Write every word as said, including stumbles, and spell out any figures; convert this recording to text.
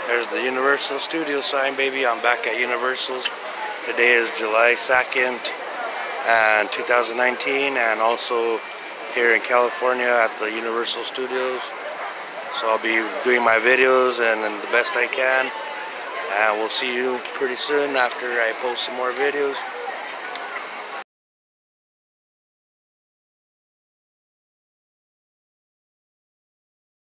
There's the Universal Studio sign, baby. I'm back at Universal's. Today is July second and two thousand nineteen, and also here in California at the Universal Studios. So I'll be doing my videos and, and the best I can, and we'll see you pretty soon after I post some more videos.